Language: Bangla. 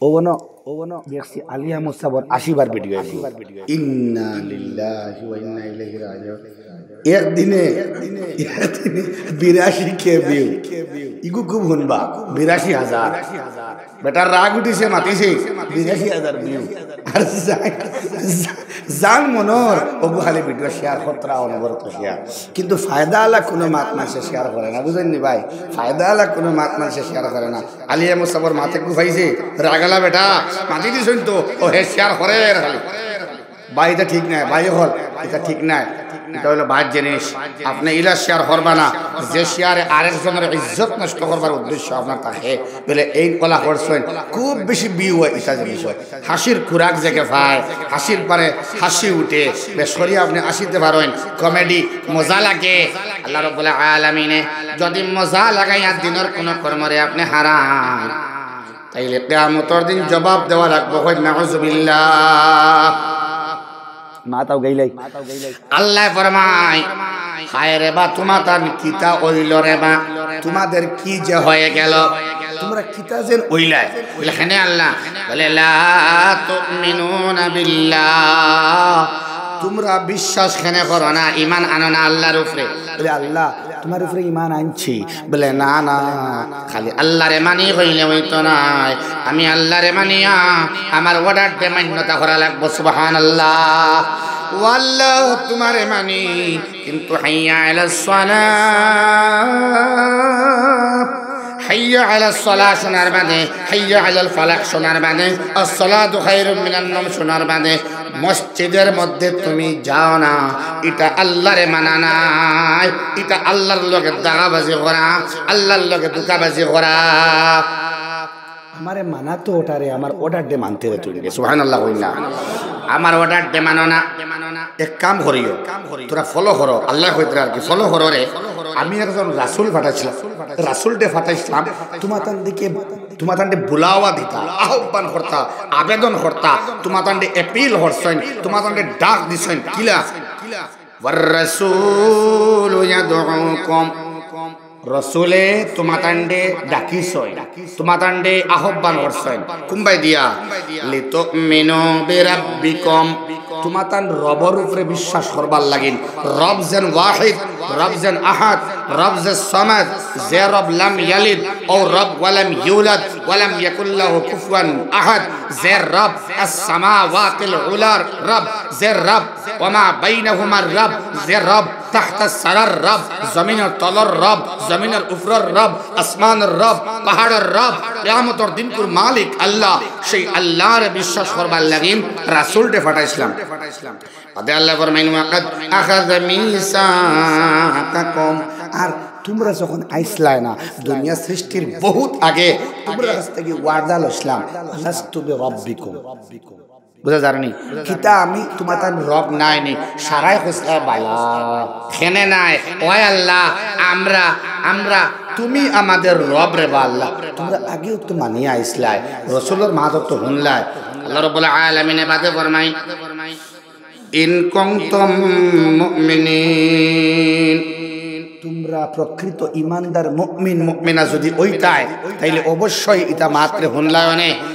ওবনো দেখছি আলিয়া মুসাবর 80 বার ভিডিও ইন্না লিল্লাহি ওয়া ইন্না ইলাইহি রাজিউন একদিনে 82 কে ভিউ ইগু খুব হুনবা 82,000 বেটার রাগ উঠিছে মাতিছে 82,000 ভিউ আর জান মনর ওগু খালি ভিডিও শেয়ার করতরা অনবরত শেয়ার কিন্তু ফায়দা আলা কোনো মাত মানুষে শেয়ার করে না বুঝেননি ভাই ফায়দা আলা কোনো মাত মানুষে শেয়ার করে না আলিয়া মুসাবর মাতে গুফাইছে রাগালা বেটা মাতি দিছেন তো ও হে শেয়ার করে খালি ভাই এটা ঠিক নাই ভাই হল এটা ঠিক নাই এটা হলো বাদ জিনিস আপনি ইলা শেয়ার করবা না যে শেয়ারে আরেকজনের ইজ্জত নষ্ট করবার উদ্দেশ্য আপনার থাকে বলে এই কলা করছেন খুব বেশি বিউ হয় এটা জিনিস হয় হাসির খুরাক জেগে ভাই হাসির পরে হাসি উঠে বেশরি আপনি আসিতে পারেন কমেডি মজা লাগে আল্লাহ রাব্বুল আলামিনে যদি মজা লাগাইয়া দিনের কোন কর্মরে আপনি হারাম তাইলে কিয়ামতের দিন জবাব দেওয়া লাগবে হয় নাউযুবিল্লাহ মাতাও গাইলাই আল্লাহ ফরমায় হায় রে বা তোমাদের কিতা হইল রে বা তোমাদের কি যে হয়ে গেল তোমরা কিতা যেন হইলাই এখানে আল্লাহ বলে লা তুমিনুনা বিল্লাহ তোমরা বিশ্বাস কেন করো না ঈমান আনো না আল্লাহর উপরে বলে আল্লাহ তোমার উপরে ঈমান আনছি বলে না না খালি আল্লাহরে মানি হইলে হইতো না আমি আল্লাহরে মানিয়া আমার অর্ডারতে মান্যতা করা লাগবে সুবহানাল্লাহ ওয়াল্লাহ তোমারে মানি কিন্তু হাইয়া আলাস সালাহ হাইয়া আলাস সালাহ শোনার বাদে হাইয়া আলাল ফালাহ শোনার বাদে আসসালাতু খায়রুম মিনান নাওম শোনার বাদে মসজিদের মধ্যে তুমি যাও না এটা আল্লাহরে মানা নাই এটা আল্লাহর লগে দাগাবাজি করা আল্লাহর লগে দুকাবাজি করা আমারে মানা তো ওটারে আমার অর্ডার দে মানতে রে তুই সুবহানাল্লাহ কইনা আমার অর্ডার দে মানো না এক কাম করিও তোরা ফলো করো আল্লাহ কইতরা আর কি ফলো করো রে আমি একজন রাসূল পাঠাইছিলাম রাসূলকে পাঠাইছিলাম তোমাদের বুলাওয়া দিতা আহ্বান করতা আবেদন করতা তোমাদের অ্যাপিল করছেন তোমাদের ডাক দিছেন কিলা ওয়ার রাসূলু ইয়াদউকুম রসুলে তোমাতান্ডে ডাকিছয় তোমাতান্ডে আহ্বান করছেন কুম্বাই দিয়া লিতুমিনু বিরাব্বিকুম তোমাতান রবের উপরে বিশ্বাস করবার লাগিন রব যেন ওয়াহিদ রব যেন আহাদ রব যে সামাদ যে রব লাম ইয়ালিদ ও রব ওয়ালাম ইউলাদ ওয়ালাম ইয়াকুল লাহু কুফুয়ান আহাদ যে রব আস-সামাওয়াতিল উলার রব যে রব ওয়া মা বাইনাহুমার রব যে রব তাহতা সারার রব জমিনের তলর রব জমিনের উপরের রব আসমানের রব পাহাড়ের রব কিয়ামতের দিনকুর মালিক আল্লাহ সেই আল্লাহর বিশ্বাস করবার লাগিন রাসূলকে পাঠাইছিলাম আদে আল্লাহ ফরমাইন ওয়াকাদ আখাযা মিসাকাকুম আর তোমরা যখন আইসলাই না দুনিয়া সৃষ্টির বহুত আগে তোমরা কাছ থেকে ওয়াদা লইছিলাম লাস্তু বিরাব্বিকুম বুঝা জানি কিতা আমি তোমাদের রব নাই নি সারাই কইছে বালা খেনে নাই ওই আল্লাহ আমরা তুমি আমাদের রব রে বা আল্লাহ তোমরা আগেও তো মানিয়া আইসলাই রাসূলের মাদক তো হুনলাই আল্লাহ রাব্বুল আলামিন বাদে ফরমাই ইন কুনতুম মুমিনিন তোমরা প্রকৃত ঈমানদার মুমিন মুমিনা যদি ওইটাই তাইলে অবশ্যই এটা মাত্র হুনলায়নে